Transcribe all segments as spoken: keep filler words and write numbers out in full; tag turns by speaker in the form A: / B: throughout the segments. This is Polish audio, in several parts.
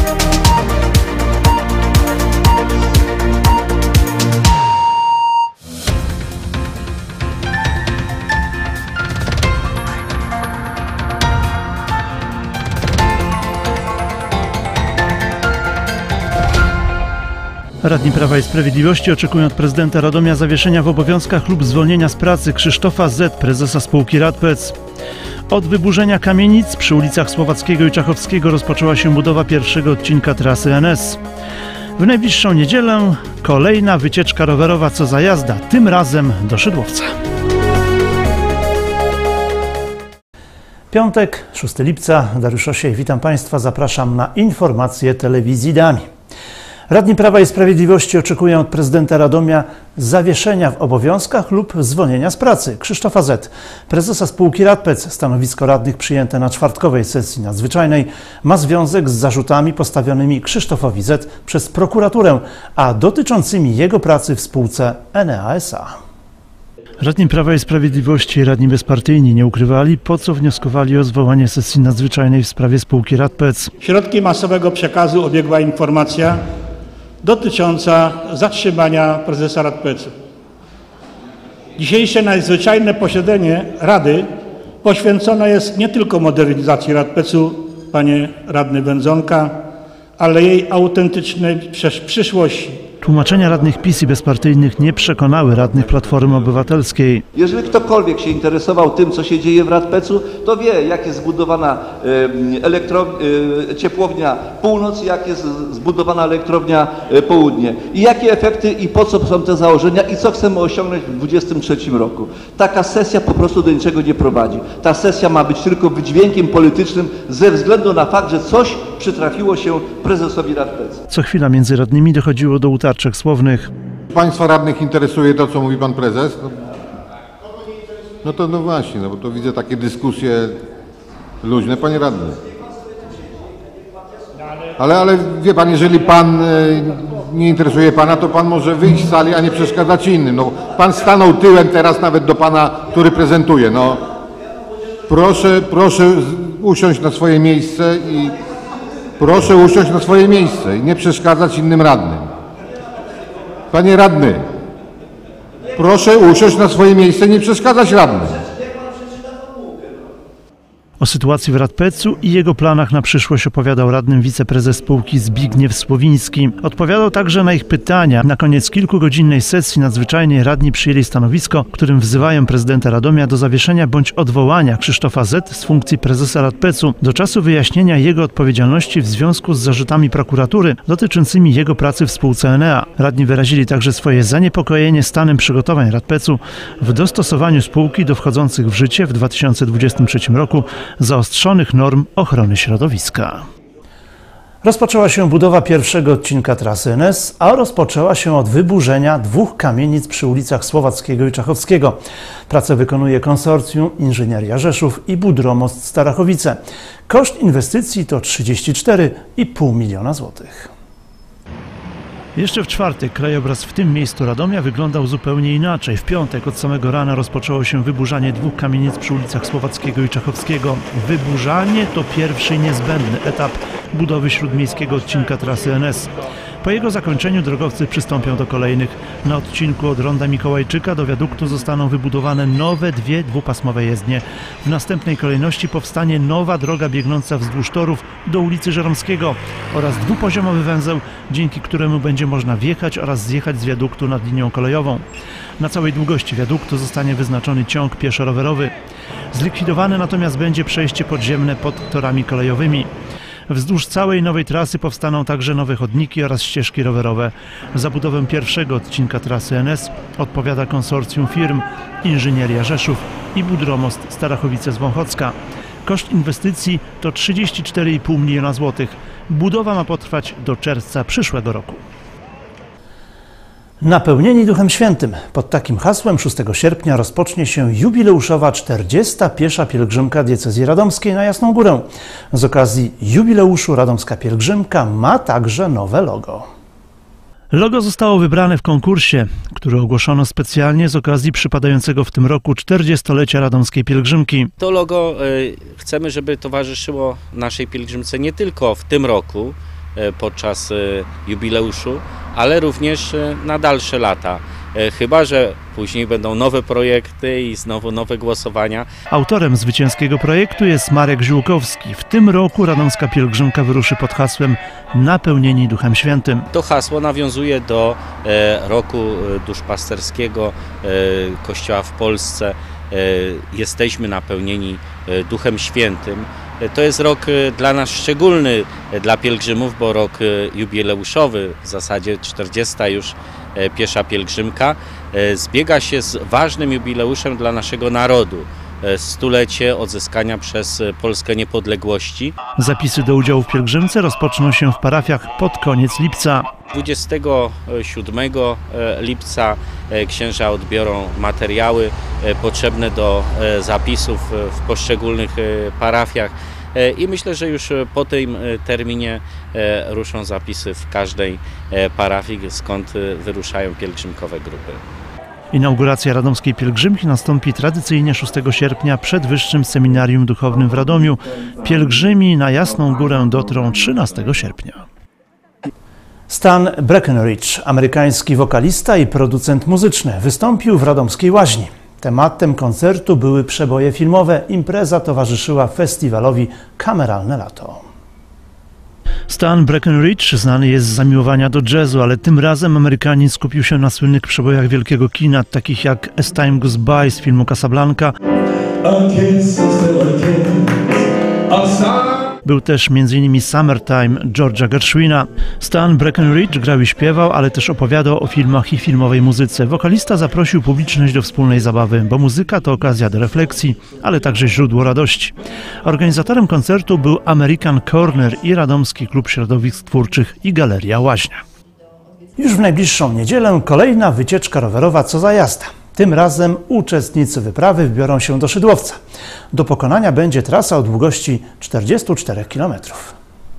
A: Radni Prawa i Sprawiedliwości oczekują od prezydenta Radomia zawieszenia w obowiązkach lub zwolnienia z pracy Krzysztofa Z., prezesa spółki Radpec. Od wyburzenia kamienic przy ulicach Słowackiego i Czachowskiego rozpoczęła się budowa pierwszego odcinka trasy N S. W najbliższą niedzielę kolejna wycieczka rowerowa co za jazda, tym razem do Szydłowca. Piątek, szóstego lipca, Dariusz Osiej, witam Państwa, zapraszam na informacje telewizji Dami. Radni Prawa i Sprawiedliwości oczekują od prezydenta Radomia zawieszenia w obowiązkach lub zwolnienia z pracy Krzysztofa Z., prezesa spółki Radpec. Stanowisko radnych przyjęte na czwartkowej sesji nadzwyczajnej ma związek z zarzutami postawionymi Krzysztofowi Z. przez prokuraturę, a dotyczącymi jego pracy w spółce Enea S A. Radni Prawa i Sprawiedliwości i radni bezpartyjni nie ukrywali, po co wnioskowali o zwołanie sesji nadzwyczajnej w sprawie spółki Radpec.
B: Środki masowego przekazu obiegła informacja dotycząca zatrzymania prezesa Radpecu. Dzisiejsze nadzwyczajne posiedzenie Rady poświęcone jest nie tylko modernizacji Radpecu, panie radny Wędzonka, ale jej autentycznej przyszłości.
A: Tłumaczenia radnych PiS i bezpartyjnych nie przekonały radnych Platformy Obywatelskiej.
C: Jeżeli ktokolwiek się interesował tym, co się dzieje w Radpecu, to wie, jak jest zbudowana elektro, ciepłownia Północ, jak jest zbudowana elektrownia Południe. I jakie efekty i po co są te założenia i co chcemy osiągnąć w dwudziestym trzecim roku. Taka sesja po prostu do niczego nie prowadzi. Ta sesja ma być tylko wydźwiękiem politycznym ze względu na fakt, że coś przytrafiło się prezesowi Radpecu.
A: Co chwila między radnymi dochodziło do utarczek słownych.
D: Państwa radnych interesuje to, co mówi pan prezes? No, no to no właśnie, no bo to widzę takie dyskusje luźne, panie radny. Ale, ale wie pan, jeżeli pan nie interesuje pana, to pan może wyjść z sali, a nie przeszkadzać innym. No, pan stanął tyłem teraz nawet do pana, który prezentuje. No, proszę, proszę usiąść na swoje miejsce i proszę usiąść na swoje miejsce i nie przeszkadzać innym radnym. Panie radny, proszę usiąść na swoje miejsce i nie przeszkadzać radnym.
A: O sytuacji w Radpecu i jego planach na przyszłość opowiadał radnym wiceprezes spółki Zbigniew Słowiński. Odpowiadał także na ich pytania. Na koniec kilkugodzinnej sesji nadzwyczajnej radni przyjęli stanowisko, którym wzywają prezydenta Radomia do zawieszenia bądź odwołania Krzysztofa Z. z funkcji prezesa Radpecu do czasu wyjaśnienia jego odpowiedzialności w związku z zarzutami prokuratury dotyczącymi jego pracy w spółce Enea. Radni wyrazili także swoje zaniepokojenie stanem przygotowań Radpecu w dostosowaniu spółki do wchodzących w życie w dwa tysiące dwudziestym trzecim roku zaostrzonych norm ochrony środowiska. Rozpoczęła się budowa pierwszego odcinka trasy N S, a rozpoczęła się od wyburzenia dwóch kamienic przy ulicach Słowackiego i Czachowskiego. Pracę wykonuje konsorcjum Inżynieria Rzeszów i Budromost Starachowice. Koszt inwestycji to trzydzieści cztery i pół miliona złotych. Jeszcze w czwartek krajobraz w tym miejscu Radomia wyglądał zupełnie inaczej. W piątek od samego rana rozpoczęło się wyburzanie dwóch kamienic przy ulicach Słowackiego i Czachowskiego. Wyburzanie to pierwszy niezbędny etap budowy śródmiejskiego odcinka trasy N S. Po jego zakończeniu drogowcy przystąpią do kolejnych. Na odcinku od ronda Mikołajczyka do wiaduktu zostaną wybudowane nowe dwie dwupasmowe jezdnie. W następnej kolejności powstanie nowa droga biegnąca wzdłuż torów do ulicy Żeromskiego oraz dwupoziomowy węzeł, dzięki któremu będzie można wjechać oraz zjechać z wiaduktu nad linią kolejową. Na całej długości wiaduktu zostanie wyznaczony ciąg pieszo-rowerowy. Zlikwidowane natomiast będzie przejście podziemne pod torami kolejowymi. Wzdłuż całej nowej trasy powstaną także nowe chodniki oraz ścieżki rowerowe. Za budowę pierwszego odcinka trasy N S odpowiada konsorcjum firm Inżynieria Rzeszów i Budromost Starachowice z Wąchocka. Koszt inwestycji to trzydzieści cztery i pół miliona złotych. Budowa ma potrwać do czerwca przyszłego roku. Napełnieni Duchem Świętym. Pod takim hasłem szóstego sierpnia rozpocznie się jubileuszowa czterdziesta piesza pielgrzymka diecezji radomskiej na Jasną Górę. Z okazji jubileuszu radomska pielgrzymka ma także nowe logo. Logo zostało wybrane w konkursie, który ogłoszono specjalnie z okazji przypadającego w tym roku czterdziestolecia radomskiej pielgrzymki.
E: To logo y, chcemy, żeby towarzyszyło naszej pielgrzymce nie tylko w tym roku, podczas jubileuszu, ale również na dalsze lata. Chyba że później będą nowe projekty i znowu nowe głosowania.
A: Autorem zwycięskiego projektu jest Marek Ziółkowski. W tym roku radomska pielgrzymka wyruszy pod hasłem Napełnieni Duchem Świętym.
E: To hasło nawiązuje do roku duszpasterskiego Kościoła w Polsce. Jesteśmy napełnieni Duchem Świętym. To jest rok dla nas szczególny, dla pielgrzymów, bo rok jubileuszowy, w zasadzie czterdziesta już piesza pielgrzymka, zbiega się z ważnym jubileuszem dla naszego narodu. Stulecie odzyskania przez Polskę niepodległości.
A: Zapisy do udziału w pielgrzymce rozpoczną się w parafiach pod koniec lipca.
E: dwudziestego siódmego lipca księża odbiorą materiały potrzebne do zapisów w poszczególnych parafiach i myślę, że już po tym terminie ruszą zapisy w każdej parafii, skąd wyruszają pielgrzymkowe grupy.
A: Inauguracja radomskiej pielgrzymki nastąpi tradycyjnie szóstego sierpnia przed Wyższym Seminarium Duchownym w Radomiu. Pielgrzymi na Jasną Górę dotrą trzynastego sierpnia. Stan Breckenridge, amerykański wokalista i producent muzyczny, wystąpił w radomskiej Łaźni. Tematem koncertu były przeboje filmowe. Impreza towarzyszyła festiwalowi Kameralne Lato. Stan Breckenridge znany jest z zamiłowania do jazzu, ale tym razem Amerykanin skupił się na słynnych przebojach wielkiego kina, takich jak As Time Goes By z filmu Casablanca. Był też między innymi Summertime George'a Gershwina. Stan Breckenridge grał i śpiewał, ale też opowiadał o filmach i filmowej muzyce. Wokalista zaprosił publiczność do wspólnej zabawy, bo muzyka to okazja do refleksji, ale także źródło radości. Organizatorem koncertu był American Corner i Radomski Klub Środowisk Twórczych i Galeria Łaźnia. Już w najbliższą niedzielę kolejna wycieczka rowerowa Co za jazda. Tym razem uczestnicy wyprawy wybiorą się do Szydłowca. Do pokonania będzie trasa o długości czterdziestu czterech kilometrów.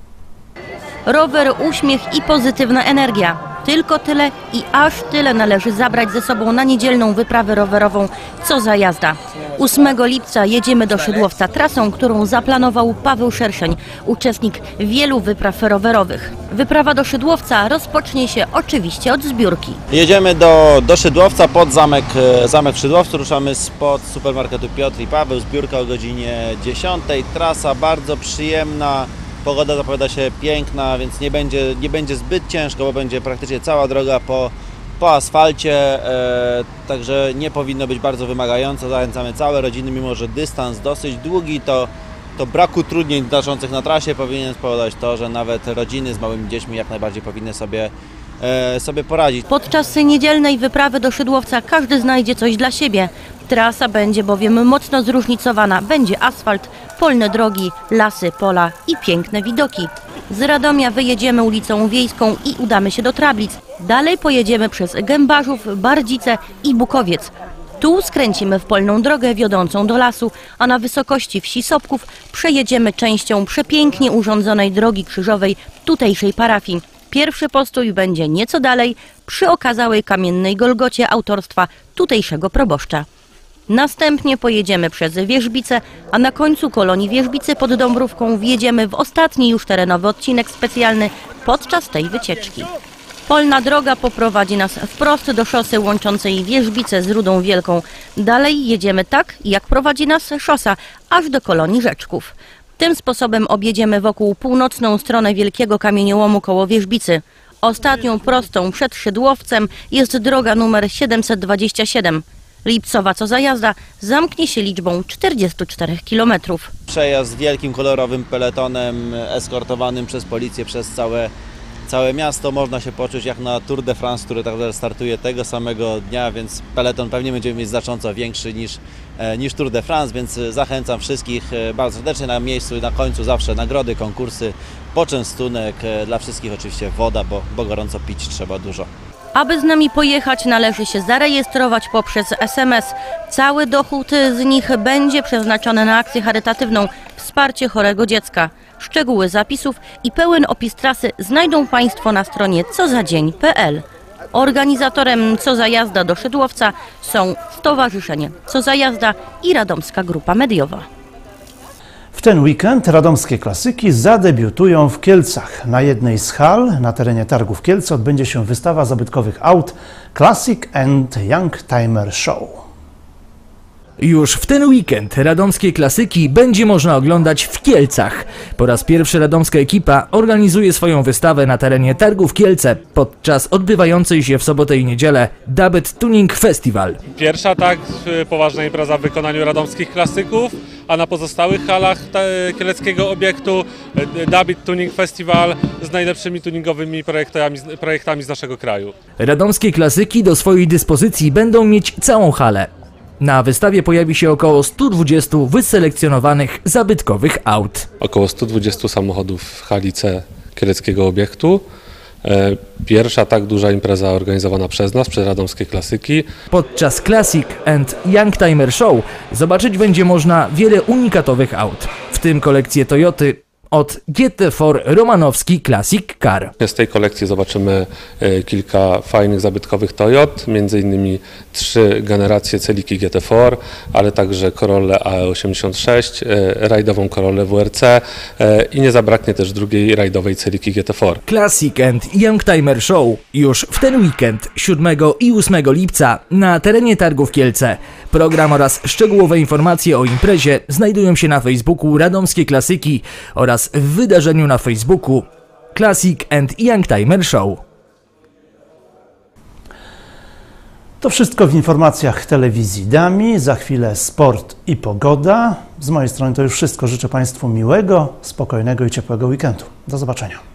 F: Rower, uśmiech i pozytywna energia. Tylko tyle i aż tyle należy zabrać ze sobą na niedzielną wyprawę rowerową Co za jazda. ósmego lipca jedziemy do Szydłowca trasą, którą zaplanował Paweł Szerszeń, uczestnik wielu wypraw rowerowych. Wyprawa do Szydłowca rozpocznie się oczywiście od zbiórki.
G: Jedziemy do, do Szydłowca pod zamek, zamek w Szydłowcu, ruszamy spod supermarketu Piotr i Paweł, zbiórka o godzinie dziesiątej. Trasa bardzo przyjemna. Pogoda zapowiada się piękna, więc nie będzie, nie będzie zbyt ciężko, bo będzie praktycznie cała droga po, po asfalcie, e, także nie powinno być bardzo wymagająco. Zachęcamy całe rodziny, mimo że dystans dosyć długi, to, to brak utrudnień znaczących na trasie powinien spowodować to, że nawet rodziny z małymi dziećmi jak najbardziej powinny sobie, e, sobie poradzić.
F: Podczas niedzielnej wyprawy do Szydłowca każdy znajdzie coś dla siebie. Trasa będzie bowiem mocno zróżnicowana. Będzie asfalt, polne drogi, lasy, pola i piękne widoki. Z Radomia wyjedziemy ulicą Wiejską i udamy się do Trablic. Dalej pojedziemy przez Gębarzów, Bardzice i Bukowiec. Tu skręcimy w polną drogę wiodącą do lasu, a na wysokości wsi Sobków przejedziemy częścią przepięknie urządzonej drogi krzyżowej tutejszej parafii. Pierwszy postój będzie nieco dalej, przy okazałej kamiennej Golgocie autorstwa tutejszego proboszcza. Następnie pojedziemy przez Wierzbice, a na końcu kolonii Wierzbicy pod Dąbrówką wjedziemy w ostatni już terenowy odcinek specjalny podczas tej wycieczki. Polna droga poprowadzi nas wprost do szosy łączącej Wierzbice z Rudą Wielką. Dalej jedziemy tak, jak prowadzi nas szosa, aż do kolonii Rzeczków. Tym sposobem objedziemy wokół północną stronę Wielkiego Kamieniołomu koło Wierzbicy. Ostatnią prostą przed Szydłowcem jest droga numer siedemset dwadzieścia siedem. Lipcowa Co za jazda zamknie się liczbą czterdziestu czterech kilometrów.
G: Przejazd wielkim kolorowym peletonem eskortowanym przez policję przez całe, całe miasto. Można się poczuć jak na Tour de France, który także startuje tego samego dnia, więc peleton pewnie będziemy mieć znacząco większy niż, niż Tour de France, więc zachęcam wszystkich bardzo serdecznie. Na miejscu i na końcu zawsze nagrody, konkursy, poczęstunek, dla wszystkich oczywiście woda, bo, bo gorąco pić trzeba dużo.
F: Aby z nami pojechać, należy się zarejestrować poprzez es em es. Cały dochód z nich będzie przeznaczony na akcję charytatywną Wsparcie chorego dziecka. Szczegóły zapisów i pełen opis trasy znajdą Państwo na stronie co za dzień kropka pe el. Organizatorem Co za jazda do Szydłowca są Stowarzyszenie Co za jazda i Radomska Grupa Mediowa.
A: W ten weekend radomskie klasyki zadebiutują w Kielcach. Na jednej z hal na terenie Targów Kielce odbędzie się wystawa zabytkowych aut Classic and Youngtimer Show.
H: Już w ten weekend radomskie klasyki będzie można oglądać w Kielcach. Po raz pierwszy radomska ekipa organizuje swoją wystawę na terenie Targów Kielce podczas odbywającej się w sobotę i niedzielę Dabet Tuning Festival.
I: Pierwsza tak poważna impreza w wykonaniu radomskich klasyków, a na pozostałych halach kieleckiego obiektu Dabet Tuning Festival z najlepszymi tuningowymi projektami, projektami z naszego kraju.
H: Radomskie klasyki do swojej dyspozycji będą mieć całą halę. Na wystawie pojawi się około stu dwudziestu wyselekcjonowanych zabytkowych aut.
J: Około stu dwudziestu samochodów w hali C kieleckiego obiektu. Pierwsza tak duża impreza organizowana przez nas, przez radomskie klasyki.
H: Podczas Classic and Youngtimer Show zobaczyć będzie można wiele unikatowych aut, w tym kolekcję Toyoty od G T cztery Romanowski Classic Car.
J: Z tej kolekcji zobaczymy kilka fajnych zabytkowych Toyot, między innymi trzy generacje Celiki G T cztery, ale także Corollę A E osiemdziesiąt sześć, rajdową Corollę W R C i nie zabraknie też drugiej rajdowej Celiki G T cztery.
H: Classic and Youngtimer Show już w ten weekend siódmego i ósmego lipca na terenie Targów Kielce. Program oraz szczegółowe informacje o imprezie znajdują się na Facebooku Radomskie Klasyki oraz w wydarzeniu na Facebooku Classic and Youngtimer Show.
A: To wszystko w informacjach telewizji Dami. Za chwilę sport i pogoda. Z mojej strony to już wszystko. Życzę Państwu miłego, spokojnego i ciepłego weekendu. Do zobaczenia.